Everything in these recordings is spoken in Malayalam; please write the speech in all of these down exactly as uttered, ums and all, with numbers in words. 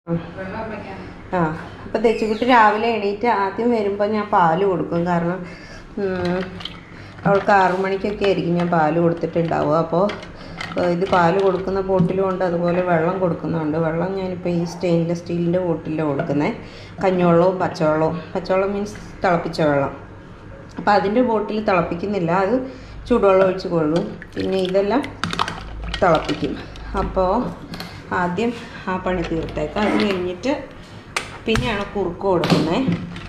ആ അപ്പോൾ തെച്ചുകുട്ടി രാവിലെ എണീറ്റ് ആദ്യം വരുമ്പോൾ ഞാൻ പാല് കൊടുക്കും. കാരണം അവൾക്ക് ആറു മണിക്കൊക്കെ ആയിരിക്കും ഞാൻ പാല് കൊടുത്തിട്ടുണ്ടാവുക. അപ്പോൾ ഇത് പാല് കൊടുക്കുന്ന ബോട്ടിലും ഉണ്ട്, അതുപോലെ വെള്ളം കൊടുക്കുന്നുണ്ട്. വെള്ളം ഞാനിപ്പോൾ ഈ സ്റ്റെയിൻലെസ് സ്റ്റീലിൻ്റെ ബോട്ടിലാണ് കൊടുക്കുന്നത്. കഞ്ഞിവെള്ളവും പച്ചവെള്ളവും. പച്ചവെള്ളം മീൻസ് തിളപ്പിച്ച വെള്ളം. അപ്പോൾ അതിൻ്റെ ബോട്ടിൽ തിളപ്പിക്കുന്നില്ല, അത് ചൂടുവെള്ളം ഒഴിച്ച് കൊള്ളും. പിന്നെ ഇതെല്ലാം തിളപ്പിക്കും. അപ്പോൾ ആദ്യം ആ പണി തീർത്തേക്കാം. അത് കഴിഞ്ഞിട്ട് പിന്നെയാണ് കുറുക്ക് കൊടുക്കുന്നത്.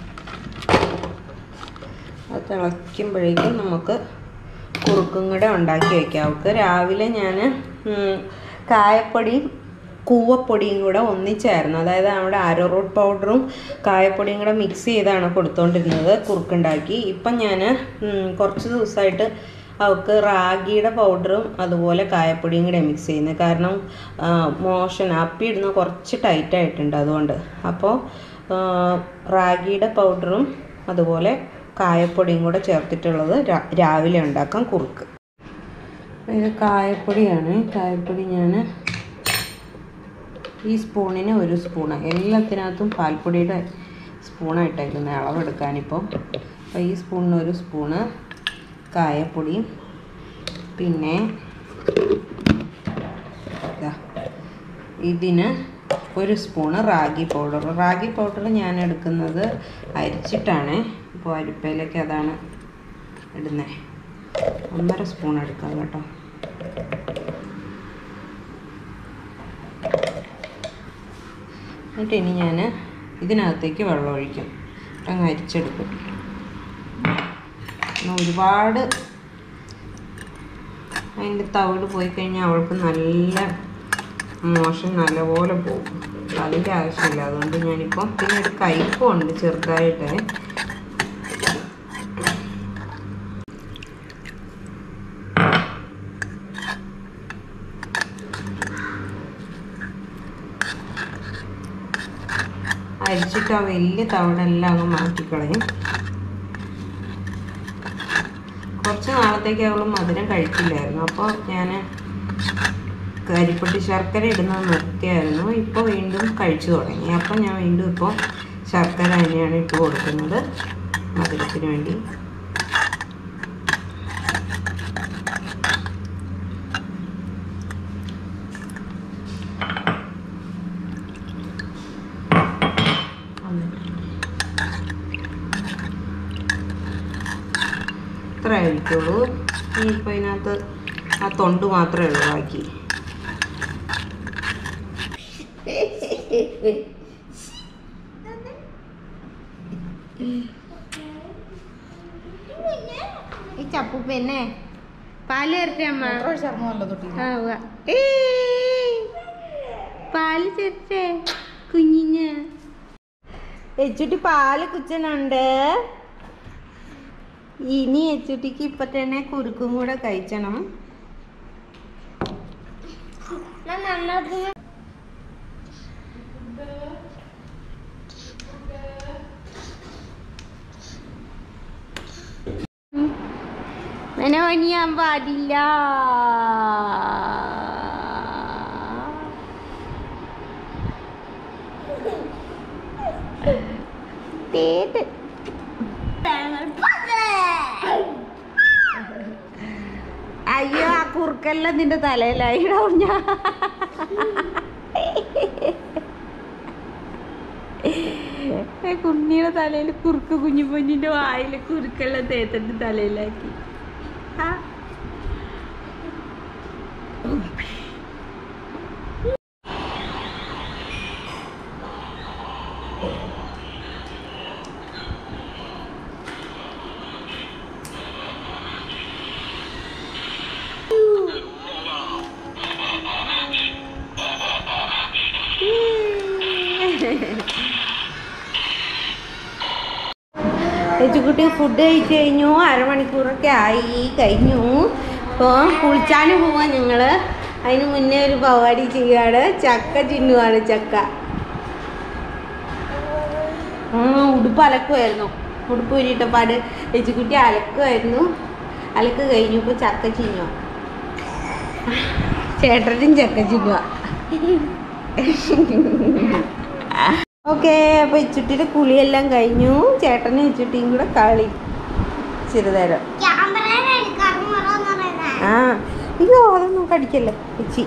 അത് തിളയ്ക്കുമ്പോഴേക്കും നമുക്ക് കുറുക്കും കൂടെ ഉണ്ടാക്കി വയ്ക്കാം. അവൾക്ക് രാവിലെ ഞാൻ കായപ്പൊടിയും കൂവപ്പൊടിയും കൂടെ ഒന്നിച്ചായിരുന്നു, അതായത് നമ്മുടെ ആരോറൂട്ട് പൗഡറും കായപ്പൊടിയും കൂടെ മിക്സ് ചെയ്താണ് കൊടുത്തുകൊണ്ടിരുന്നത് കുറുക്കുണ്ടാക്കി. ഇപ്പം ഞാൻ കുറച്ച് ദിവസമായിട്ട് അവൾക്ക് റാഗിയുടെ പൗഡറും അതുപോലെ കായപ്പൊടിയും കൂടെ മിക്സ് ചെയ്യുന്നത്. കാരണം മോഷൻ അപ്പി ഇടുന്ന കുറച്ച് ടൈറ്റായിട്ടുണ്ട്, അതുകൊണ്ട്. അപ്പോൾ റാഗിയുടെ പൗഡറും അതുപോലെ കായപ്പൊടിയും കൂടെ ചേർത്തിട്ടുള്ളത് രാവിലെ ഉണ്ടാക്കാം കുറുക്ക്. ഇത് കായപ്പൊടിയാണ്. കായപ്പൊടി ഞാൻ ഈ സ്പൂണിന് ഒരു സ്പൂണ്, എല്ലാത്തിനകത്തും പാൽപ്പൊടിയുടെ സ്പൂണായിട്ടായിരുന്നു അളവെടുക്കാനിപ്പോൾ. അപ്പോൾ ഈ സ്പൂണിന് ഒരു സ്പൂണ് കായപ്പൊടി, പിന്നെ ഇതിന് ഒരു spoon ragi powder. Ragi powder ഞാൻ എടുക്കുന്നത് അരിച്ചിട്ടാണ്. ഇപ്പോൾ അരിപ്പയിലേക്ക് അതാണ് ഇടുന്നത്. ഒന്നര സ്പൂൺ എടുക്കാം കേട്ടോ. എന്നിട്ട് ഇനി ഞാൻ ഇതിനകത്തേക്ക് വെള്ളം ഒഴിക്കും, അങ്ങ് അരിച്ചെടുക്കും. ഒരുപാട് അതിൻ്റെ തവിട് പോയി കഴിഞ്ഞാൽ അവൾക്ക് നല്ല മോഷൻ നല്ലപോലെ പോകും. അതിൻ്റെ ആവശ്യമില്ല. അതുകൊണ്ട് ഞാനിപ്പം പിന്നെ ഒരു കയ്പുണ്ട് ചെറുതായിട്ട്. അരിച്ചിട്ട് ആ വലിയ തവിടെല്ലാം അങ്ങ് മാറ്റിക്കളയും. കുറച്ച് നാളത്തേക്ക് അവൾ മധുരം കഴിക്കില്ലായിരുന്നു. അപ്പോൾ ഞാൻ കരിപ്പൊട്ടി ശർക്കര ഇടുന്നത് നിർത്തിയായിരുന്നു. ഇപ്പോൾ വീണ്ടും കഴിച്ചു തുടങ്ങി. അപ്പോൾ ഞാൻ വീണ്ടും ഇപ്പോൾ ശർക്കര തന്നെയാണ് ഇട്ട് കൊടുക്കുന്നത് മധുരത്തിന് വേണ്ടി. ഇത്ര ആയിരിക്കുള്ളൂ. ഇനിയിപ്പോൾ ഇതിനകത്ത് ആ തൊണ്ട് മാത്രമേ ഉള്ളൂ ബാക്കി. ഈ ചപ്പു പിന്നെ പാല് ചേർത്തമ്മ, പാല് ചേർത്തേ കുഞ്ഞിന്. എച്ചുട്ടി പാല് കുച്ചനുണ്ട്. ഇനി എച്ചുട്ടിക്ക് ഇപ്പൊ തന്നെ കുറുക്കും കൂടെ കഴിച്ചണം. മനോനിയാൻ പാടില്ല. അയ്യോ, ആ കുറുക്കെല്ലാം നിന്റെ തലയിലായിടാവും. ഞാൻ കുഞ്ഞിയുടെ തലയിൽ കുറുക്ക്, കുഞ്ഞു പൊന്നിന്റെ വായിൽ കുറുക്കെല്ലാം തേത്തിട്ട് തലയിലാക്കി. ആ എച്ചുകുട്ടി ഫുഡ് കഴിച്ച് കഴിഞ്ഞു. അരമണിക്കൂറൊക്കെ ആയി കഴിഞ്ഞു. ഇപ്പോൾ കുളിച്ചാനും പോവാൻ ഞങ്ങൾ. അതിന് മുന്നേ ഒരു പരിപാടി ചെയ്യുകയാണ്. ചക്ക ചിന്നുവാണ്. ചക്ക ഉടുപ്പ് അലക്കുമായിരുന്നു. ഉടുപ്പ് ഊരിയിട്ടപ്പാട് എച്ചുകുട്ടി അലക്കുമായിരുന്നു. അലക്ക് കഴിഞ്ഞു. ഇപ്പോൾ ചക്ക ചിന്നുക. ചേട്ടനും ചക്ക ചിന്നുക. ഓക്കെ, അപ്പോൾ ഇച്ചുട്ടിയുടെ കുളിയെല്ലാം കഴിഞ്ഞു. ചേട്ടനും ഇച്ചുട്ടിയും കൂടെ കളി ചെറുതേരം. ആ അയ്യോ അതൊന്നും കടിക്കല്ലേ ഇച്ചി.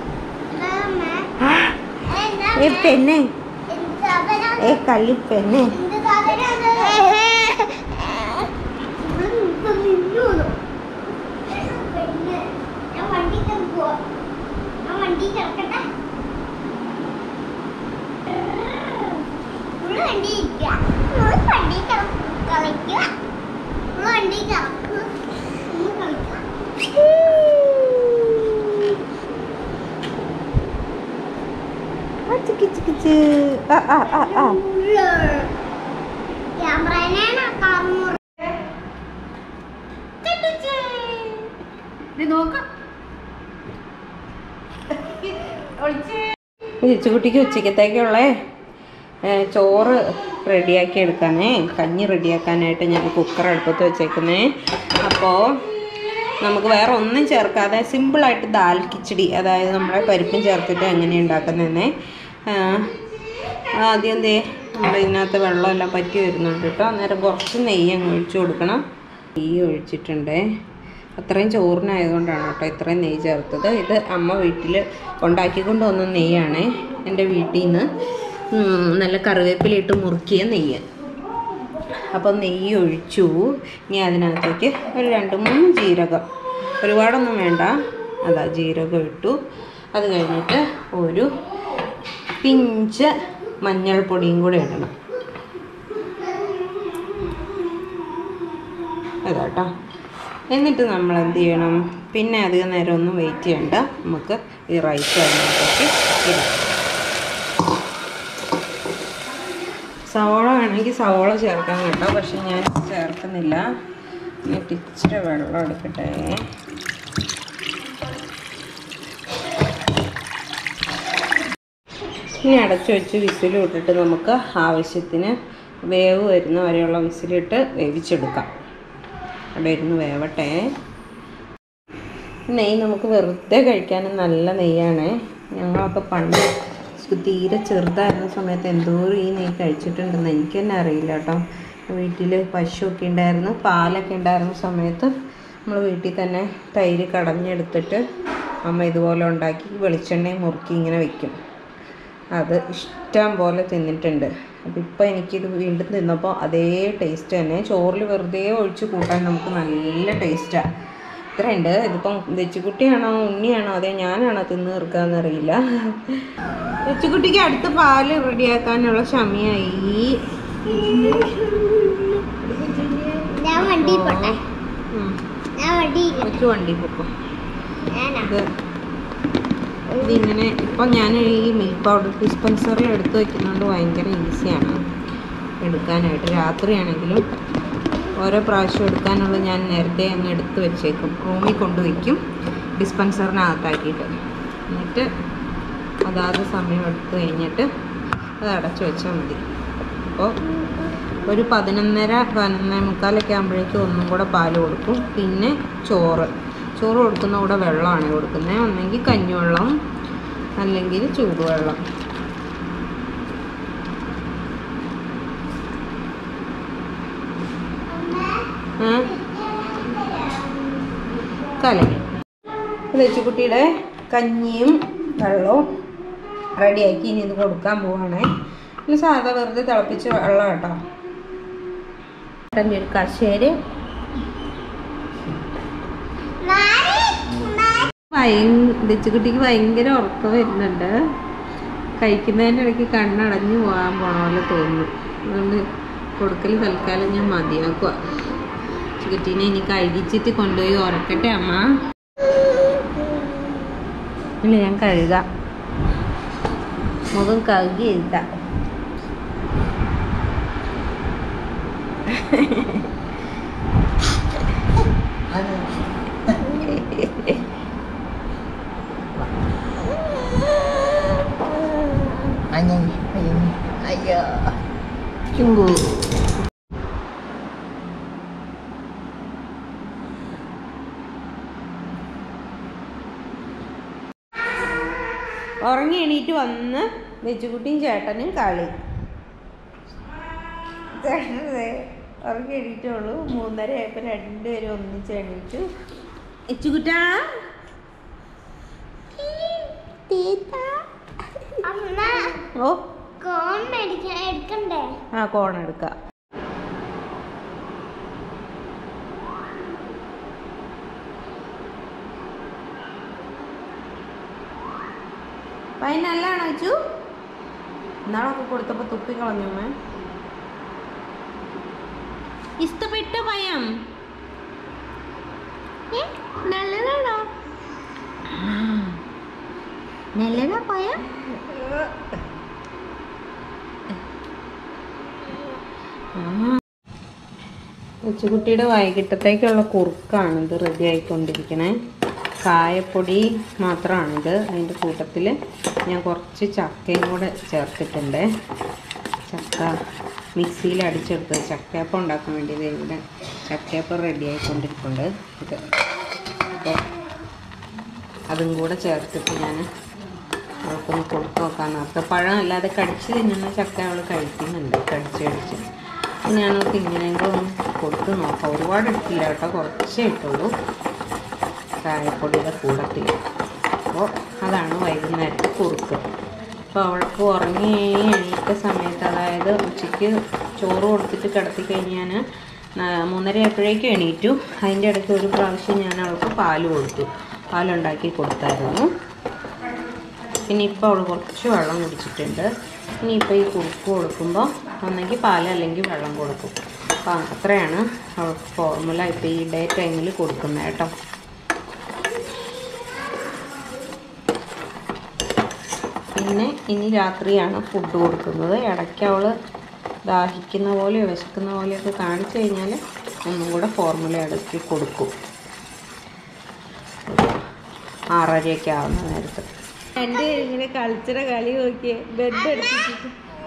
ഏ പെണ്ണെ, ഏ കള്ളി പെണ്ണെ. ഇച്ചുകുട്ടിക്ക് ഉച്ചക്കത്തേക്കുള്ള ചോറ് റെഡിയാക്കി എടുക്കാനേ, കഞ്ഞി റെഡിയാക്കാനായിട്ട് ഞാൻ കുക്കർ അടുപ്പത്ത് വെച്ചേക്കുന്നേ. അപ്പോൾ നമുക്ക് വേറെ ഒന്നും ചേർക്കാതെ സിമ്പിളായിട്ട് ദാൽ കിച്ചടി, അതായത് നമ്മുടെ പരിപ്പും ചേർത്തിട്ട് എങ്ങനെയാണ് ഉണ്ടാക്കുന്നതെന്നേ. ആദ്യം എന്തേ നമ്മുടെ ഇതിനകത്ത് വെള്ളമെല്ലാം പറ്റി വരുന്നുണ്ട് കേട്ടോ. അന്നേരം കുറച്ച് നെയ്യ് അങ്ങ് ഒഴിച്ചു കൊടുക്കണം. നെയ്യ് ഒഴിച്ചിട്ടുണ്ട്. അത്രയും ചോറിനായതുകൊണ്ടാണ് കേട്ടോ ഇത്രയും നെയ്യ് ചേർത്തത്. ഇത് അമ്മ വീട്ടിൽ ഉണ്ടാക്കിക്കൊണ്ട് വന്ന നെയ്യാണ്, എൻ്റെ വീട്ടിൽ നിന്ന് നല്ല കറിവേപ്പിലിട്ട് മുറുക്കിയ നെയ്യ്. അപ്പോൾ നെയ്യ് ഒഴിച്ചു. ഇനി അതിനകത്തേക്ക് ഒരു രണ്ട് മൂന്ന് ജീരകം, ഒരുപാടൊന്നും വേണ്ട, അതാ ജീരകം ഇട്ടു. അത് കഴിഞ്ഞിട്ട് ഒരു പിഞ്ച് മഞ്ഞൾപ്പൊടിയും കൂടെ ഇടണം. അതാട്ടോ. എന്നിട്ട് നമ്മൾ എന്ത് ചെയ്യണം, പിന്നെ അധികം നേരം ഒന്നും വെയിറ്റ് ചെയ്യണ്ട, നമുക്ക് ഈ റൈസ് അതിനകത്തേക്ക് ഇടാം. സവോള വേണമെങ്കിൽ സവോള ചേർക്കാൻ കേട്ടോ, പക്ഷെ ഞാൻ ചേർക്കുന്നില്ല. എന്നിട്ട് ഇച്ചിരി വെള്ളം എടുക്കട്ടെ. ഇനി അടച്ചു വെച്ച് വിസിലും ഇട്ടിട്ട് നമുക്ക് ആവശ്യത്തിന് വേവ് വരുന്ന വരെയുള്ള വിസിലിട്ട് വേവിച്ചെടുക്കാം. അവിടെ ഇരുന്ന് വേവട്ടെ. നെയ്യ് നമുക്ക് വെറുതെ കഴിക്കാനും നല്ല നെയ്യാണ്. ഞങ്ങളൊക്കെ പണ്ട് തീരെ ചെറുതായിരുന്ന സമയത്ത് എന്തോരം ഈ നെയ്യ് കഴിച്ചിട്ടുണ്ടെന്ന് എനിക്ക് തന്നെ അറിയില്ല കേട്ടോ. വീട്ടിൽ പശുവൊക്കെ ഉണ്ടായിരുന്നു, പാലൊക്കെ ഉണ്ടായിരുന്ന സമയത്ത് നമ്മൾ വീട്ടിൽ തന്നെ തൈര് കടഞ്ഞെടുത്തിട്ട് അമ്മ ഇതുപോലെ ഉണ്ടാക്കി വെളിച്ചെണ്ണയും മുറുക്കി ഇങ്ങനെ വെക്കും. അത് ഇഷ്ടം പോലെ തിന്നിട്ടുണ്ട്. അപ്പോൾ ഇപ്പോൾ എനിക്കിത് വീണ്ടും തിന്നപ്പോൾ അതേ ടേസ്റ്റ് തന്നെ. ചോറിൽ വെറുതെ ഒഴിച്ച് കൂട്ടാൻ നമുക്ക് നല്ല ടേസ്റ്റാണ്. ഇത്രയുണ്ട്. ഇതിപ്പം വെച്ചുകുട്ടിയാണോ ഉണ്ണിയാണോ അതേ ഞാനാണോ തിന്ന് തീർക്കാമെന്നറിയില്ല. വെച്ചുകുട്ടിക്ക് അടുത്ത പാല് റെഡിയാക്കാനുള്ള ക്ഷമയായി. വെച്ചു വണ്ടി പൊക്കും. ഇത് ഇതിങ്ങനെ ഇപ്പം ഞാൻ ഈ മിൽക്ക് പൗഡർ ഡിസ്പെൻസറിൽ എടുത്ത് വയ്ക്കുന്നതുകൊണ്ട് ഭയങ്കര ഈസിയാണ് എടുക്കാനായിട്ട്. രാത്രിയാണെങ്കിലും ഓരോ പ്രാവശ്യം എടുക്കാനുള്ള ഞാൻ നേരത്തെ അങ്ങ് എടുത്ത് വെച്ചേക്കും. റൂമിൽ കൊണ്ടുവയ്ക്കും ഡിസ്പെൻസറിനകത്താക്കിയിട്ട്. എന്നിട്ട് അതാത് സമയം എടുത്ത് കഴിഞ്ഞിട്ട് അത് അടച്ചു വെച്ചാൽ മതി. അപ്പോൾ ഒരു പതിനൊന്നര പതിനൊന്നേ മുക്കാലൊക്കെ ആകുമ്പോഴേക്കും ഒന്നും കൂടെ പാല് കൊടുക്കും. പിന്നെ ചോറ് ചോറ് കൊടുക്കുന്ന കൂടെ വെള്ളമാണ് കൊടുക്കുന്നത്. ഒന്നെങ്കിൽ കഞ്ഞിവെള്ളം അല്ലെങ്കിൽ ചൂടുവെള്ളം. കലങ്ങി വെച്ചുകുട്ടിയുടെ കഞ്ഞിയും വെള്ളവും റെഡിയാക്കി ഇനി ഇത് കൊടുക്കാൻ പോവാണേ. ഇനി സാധാ വെറുതെ തിളപ്പിച്ച് വെള്ളം കേട്ടോ. ഒരു കശേര് വെച്ചുകുട്ടിക്ക് ഭയങ്കര ഉറക്കം വരുന്നുണ്ട്. കഴിക്കുന്നതിൻ്റെ ഇടയ്ക്ക് കണ്ണടഞ്ഞു പോകാൻ പോണ പോലെ തോന്നുന്നു. അതുകൊണ്ട് കൊടുക്കൽ തൽക്കാലം ഞാൻ മതിയാക്കുക. കുട്ടീനെ ഇനി കഴുകിച്ചിട്ട് കൊണ്ടുപോയി ഉറക്കട്ടെ അമ്മ. ഇല്ല ഞാൻ കഴുകാം, മുഖം കഴുകി എഴുതാം. അയ്യോ ചുങ്കു ഉറങ്ങി എണീറ്റ് വന്ന് വെച്ചുകുട്ടിയും ചേട്ടനും കളി. അവർക്ക് എണീറ്റുള്ളൂ. മൂന്നര ആയപ്പോൾ രണ്ടുപേരും ഒന്നിച്ച് എണീറ്റു. ഇച്ചുകുട്ടാ ഓ ആ കോൺ എടുക്കാം. പൈൻ നല്ലതാണോ അച്ചു? ഇന്നാളൊക്കെ കൊടുത്തപ്പോൾ തുപ്പി കളഞ്ഞു. ഇഷ്ടപ്പെട്ട പയം നല്ലതാണോ? നല്ലതാ പയം? കൊച്ചുകുട്ടിയുടെ വൈകിട്ടത്തേക്കുള്ള കുറുക്കാണിത് റെഡി ആയിക്കൊണ്ടിരിക്കണേ. കായപ്പൊടി മാത്രമാണിത്. അതിൻ്റെ കൂട്ടത്തിൽ ഞാൻ കുറച്ച് ചക്കയും കൂടെ ചേർത്തിട്ടുണ്ട്. ചക്ക മിക്സിയിൽ അടിച്ചെടുത്തത് ചക്കയപ്പം ഉണ്ടാക്കാൻ വേണ്ടി ഇവിടെ ചക്കയപ്പം റെഡി ആയിക്കൊണ്ടിരിക്കുന്നുണ്ട്. ഇത് അപ്പോൾ അതും കൂടെ ചേർത്തിട്ട് ഞാൻ അവൾക്കൊന്ന് കൊടുത്തു നോക്കാൻ നോക്കുക. പഴം അല്ലാതെ കടിച്ച് തിന്നുന്ന ചക്ക അവൾ കഴിക്കുന്നുണ്ട്, കടിച്ച് കടിച്ച്. ഞാനവർക്ക് ഇങ്ങനെയെങ്കിലും ഒന്ന് കൊടുത്ത് നോക്കാം. ഒരുപാട് ഇട്ടില്ല കേട്ടോ, കുറച്ചേ ഇട്ടുള്ളൂ കായപ്പൊടിയുടെ കൂടത്തിൽ. അപ്പോൾ അതാണ് വൈകുന്നേരത്തെ കുറുക്ക്. അപ്പോൾ അവൾക്ക് ഉറങ്ങി എണീറ്റ സമയത്ത്, അതായത് ഉച്ചയ്ക്ക് ചോറ് കൊടുത്തിട്ട് കിടത്തി കഴിഞ്ഞാൽ മൂന്നര ആയപ്പോഴേക്കും എണീറ്റു. അതിൻ്റെ ഇടയ്ക്ക് ഒരു പ്രാവശ്യം ഞാൻ അവൾക്ക് പാൽ കൊടുത്തു, പാലുണ്ടാക്കി കൊടുത്തായിരുന്നു. പിന്നെ ഇപ്പോൾ അവൾ കുറച്ച് വെള്ളം കുടിച്ചിട്ടുണ്ട്. ഇനിയിപ്പോൾ ഈ കുറുക്ക് കൊടുക്കുമ്പോൾ ഒന്നെങ്കിൽ പാൽ അല്ലെങ്കിൽ വെള്ളം കൊടുക്കും. അപ്പോൾ അത്രയാണ് അവൾക്ക് ഫോർമുല ഇപ്പോൾ ഈ ഡേ ടൈമിൽ കൊടുക്കുന്നത് കേട്ടോ. പിന്നെ ഇനി രാത്രിയാണ് ഫുഡ് കൊടുക്കുന്നത്. ഇടയ്ക്ക് അവൾ ദാഹിക്കുന്ന പോലെയോ വിശക്കുന്ന പോലെയൊക്കെ കാണിച്ചു കഴിഞ്ഞാൽ ഒന്നും കൂടെ ഫോർമുല ഇടയ്ക്ക് കൊടുക്കും, ആറരയൊക്കെ ആവുന്ന നേരത്ത്. എൻ്റെ ഇങ്ങനെ കളിച്ചിട കളി നോക്കിയേ, ബെഡ് എടുത്തിട്ട്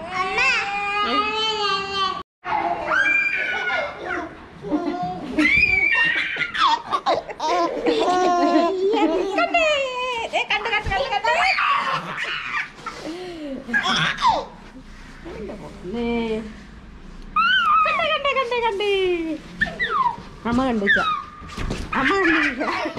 അമ്മ കണ്ടിച്ച അമ്മ കണ്ടിച്ച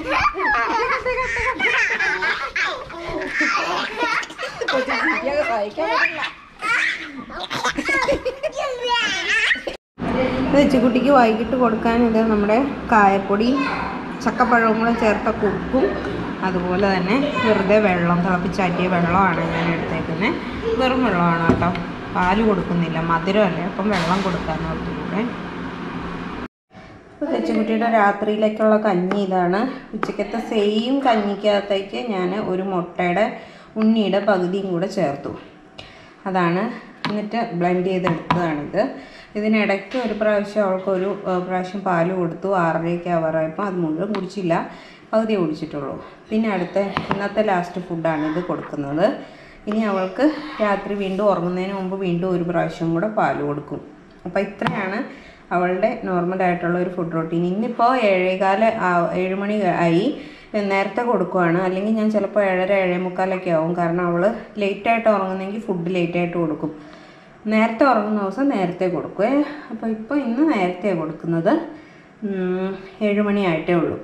വെച്ചുകുട്ടിക്ക് വൈകിട്ട് കൊടുക്കാൻ ഇത് നമ്മുടെ കായപ്പൊടി ചക്കപ്പഴവും കൂടെ ചേർത്ത കുറുക്കും, അതുപോലെ തന്നെ വെറുതെ വെള്ളം തിളപ്പിച്ചാറ്റിയ വെള്ളമാണ് ഞാൻ എടുത്തേക്കുന്നത്. വെറും വെള്ളമാണ് കേട്ടോ, പാല് കൊടുക്കുന്നില്ല, മധുരമല്ലേ, അപ്പം വെള്ളം കൊടുക്കാമെന്ന് ഓർത്തുകൂടെ. ഇപ്പോൾ തെച്ചുകുട്ടിയുടെ രാത്രിയിലേക്കുള്ള കഞ്ഞി ഇതാണ്. ഉച്ചക്കത്തെ സെയിം കഞ്ഞിക്കകത്തേക്ക് ഞാൻ ഒരു മുട്ടയുടെ ഉണ്ണിയുടെ പകുതിയും കൂടെ ചേർത്തു. അതാണ്, എന്നിട്ട് ബ്ലെൻഡ് ചെയ്തെടുത്തതാണിത്. ഇതിനിടയ്ക്ക് ഒരു പ്രാവശ്യം അവൾക്കൊരു പ്രാവശ്യം പാല് കൊടുത്തു. ആറരയ്ക്ക് ആവാറായപ്പോൾ അത് മുഴുവൻ കുടിച്ചില്ല, പകുതി കുടിച്ചിട്ടുള്ളൂ. പിന്നെ അടുത്ത ഇന്നത്തെ ലാസ്റ്റ് ഫുഡാണ് ഇത് കൊടുക്കുന്നത്. ഇനി അവൾക്ക് രാത്രി വീണ്ടും ഉറങ്ങുന്നതിന് മുമ്പ് വീണ്ടും ഒരു പ്രാവശ്യം കൂടെ പാല് കൊടുക്കും. അപ്പോൾ ഇത്രയാണ് അവളുടെ നോർമലായിട്ടുള്ള ഒരു ഫുഡ് റൊട്ടീൻ. ഇന്നിപ്പോൾ ഏഴേകാല ഏഴ് മണി ആയി, നേരത്തെ കൊടുക്കുവാണ്. അല്ലെങ്കിൽ ഞാൻ ചിലപ്പോൾ ഏഴര ഏഴേ മുക്കാലൊക്കെ ആവും. കാരണം അവൾ ലേറ്റായിട്ട് ഉറങ്ങുന്നെങ്കിൽ ഫുഡ് ലേറ്റായിട്ട് കൊടുക്കും. നേരത്തെ ഉറങ്ങുന്ന ദിവസം നേരത്തെ കൊടുക്കുവേ. അപ്പോൾ ഇപ്പോൾ ഇന്ന് നേരത്തെ കൊടുക്കുന്നത്, ഏഴ് മണി ആയിട്ടേ ഉള്ളൂ.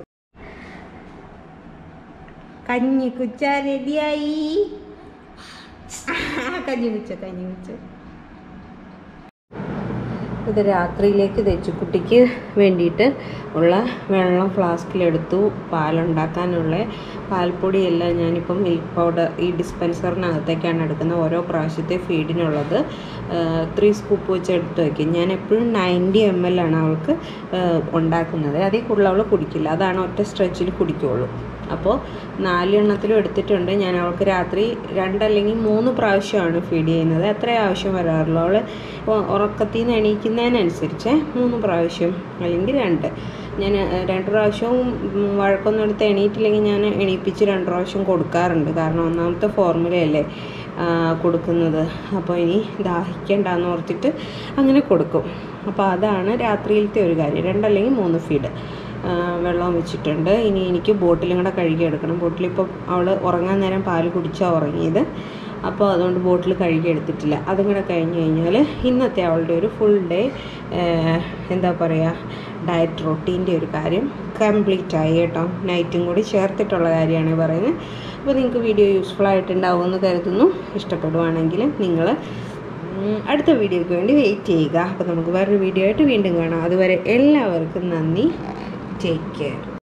കഞ്ഞി കുച്ച റെഡിയായി. കഞ്ഞി കുച്ച കഞ്ഞി കുച്ച ഇത് രാത്രിയിലേക്ക് തെച്ചുകുട്ടിക്ക് വേണ്ടിയിട്ട് ഉള്ള വെള്ളം ഫ്ലാസ്കിലെടുത്തു. പാലുണ്ടാക്കാനുള്ള പാൽപ്പൊടിയെല്ലാം ഞാനിപ്പം മിൽക്ക് പൗഡർ ഈ ഡിസ്പെൻസറിനകത്തേക്കാണ് എടുക്കുന്നത്. ഓരോ പ്രാവശ്യത്തെ ഫീഡിനുള്ളത് ത്രീ സ്കൂപ്പ് വെച്ച് എടുത്ത് വയ്ക്കും. ഞാൻ എപ്പോഴും നയൻറ്റി എം എൽ ആണ് അവൾക്ക് ഉണ്ടാക്കുന്നത്. അതിൽ കൂടുതൽ അവൾ കുടിക്കില്ല, അതാണ് ഒറ്റ സ്ട്രെച്ചിൽ കുടിക്കുകയുള്ളൂ. അപ്പോൾ നാലെണ്ണത്തിലും എടുത്തിട്ടുണ്ട്. ഞാൻ അവൾക്ക് രാത്രി രണ്ടല്ലെങ്കിൽ മൂന്ന് പ്രാവശ്യമാണ് ഫീഡ് ചെയ്യുന്നത്. അത്രേ ആവശ്യം വരാറുള്ളൂ. അവൾ ഉറക്കത്തിൽ നിന്ന് എണീക്കുന്നതിനനുസരിച്ച് മൂന്ന് പ്രാവശ്യം അല്ലെങ്കിൽ രണ്ട്. ഞാൻ രണ്ട് പ്രാവശ്യവും വഴക്കൊന്നും എടുത്ത് എണീറ്റില്ലെങ്കിൽ ഞാൻ എണീപ്പിച്ച് രണ്ട് പ്രാവശ്യം കൊടുക്കാറുണ്ട്. കാരണം ഒന്നാമത്തെ ഫോർമുലയല്ലേ കൊടുക്കുന്നത്. അപ്പോൾ ഇനി ദാഹിക്കണ്ടെന്ന് ഓർത്തിട്ട് അങ്ങനെ കൊടുക്കും. അപ്പോൾ അതാണ് രാത്രിയിലത്തെ ഒരു കാര്യം. രണ്ടല്ലെങ്കിൽ മൂന്ന് ഫീഡ് വെള്ളം വെച്ചിട്ടുണ്ട്. ഇനി എനിക്ക് ബോട്ടിലും കൂടെ കഴുകി എടുക്കണം. ബോട്ടിലിപ്പോൾ അവൾ ഉറങ്ങാൻ നേരം പാല് കുടിച്ചാണ് ഉറങ്ങിയത്. അപ്പോൾ അതുകൊണ്ട് ബോട്ടിൽ കഴുകി എടുത്തിട്ടില്ല. അതും കൂടെ കഴിഞ്ഞ് കഴിഞ്ഞാൽ ഇന്നത്തെ അവളുടെ ഒരു ഫുൾ ഡേ എന്താ പറയുക ഡയറ്റ് റൊട്ടീൻ്റെ ഒരു കാര്യം കംപ്ലീറ്റ് ആയി കേട്ടോ. നൈറ്റും കൂടി ചേർത്തിട്ടുള്ള കാര്യമാണ് പറയുന്നത്. അപ്പോൾ നിങ്ങൾക്ക് വീഡിയോ യൂസ്ഫുൾ ആയിട്ടുണ്ടാവുമെന്ന് കരുതുന്നു. ഇഷ്ടപ്പെടുവാണെങ്കിൽ നിങ്ങൾ അടുത്ത വീഡിയോയ്ക്ക് വേണ്ടി വെയിറ്റ് ചെയ്യുക. അപ്പോൾ നമുക്ക് വേറൊരു വീഡിയോ ആയിട്ട് വീണ്ടും കാണാം. അതുവരെ എല്ലാവർക്കും നന്ദി. Take care.